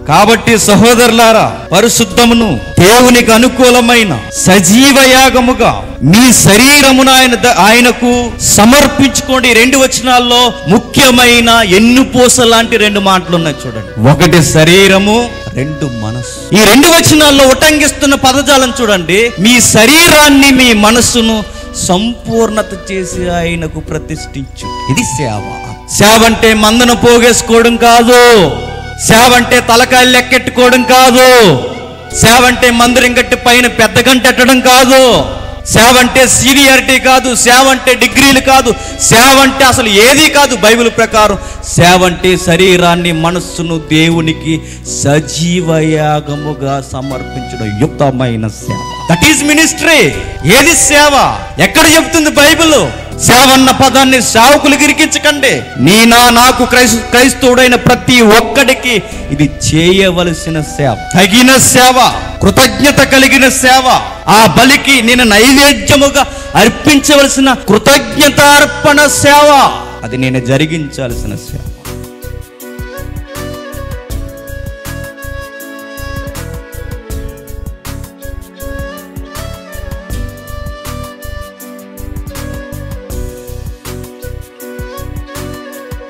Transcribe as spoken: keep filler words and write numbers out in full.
కాబట్టి సహోదరులారా, పరిశుద్ధమును దేవునికి అనుకూలమైన సజీవ యాగముగా మీ శరీరమును ఆయన ఆయనకు సమర్పించుకోండి. రెండు వచనాల్లో ముఖ్యమైన ఎన్నుపూస లాంటి రెండు మాటలు ఉన్నాయి చూడండి. ఒకటి శరీరము, రెండు మనస్సు. ఈ రెండు వచనాల్లో ఉటంకిస్తున్న పదజాలం చూడండి. మీ శరీరాన్ని, మీ మనస్సును సంపూర్ణత చేసి ఆయనకు ప్రతిష్ఠించు. ఇది సేవ. సేవ అంటే మందను పోగేసుకోవడం కాదు. సేవ అంటే తలకాయలు లెక్కెట్టుకోవడం కాదు. సేవ అంటే మందిరం గట్టి పైన పెద్ద గంటెట్టడం కాదు. సేవ అంటే సీనియారిటీ కాదు. సేవ అంటే డిగ్రీలు కాదు. సేవ అంటే అసలు ఏది కాదు. బైబిల్ ప్రకారం సేవ అంటే శరీరాన్ని, మనస్సును దేవునికి సజీవయాగముగా సమర్పించడం యుక్తమైన సేవ. That is ministry. ఏది సేవ? ఎక్కడ చెప్తుంది బైబిల్? సేవ అన్న పదాన్ని సేవకులు గిరికించకండి. నీ నా నాకు క్రైస్త క్రైస్తవుడైన ప్రతి ఒక్కడికి ఇది చేయవలసిన సేవ, తగిన సేవ, కృతజ్ఞత కలిగిన సేవ. ఆ బలికి నేను నైవేద్యముగా అర్పించవలసిన కృతజ్ఞతార్పణ సేవ. అది నేను జరిగించాల్సిన సేవ.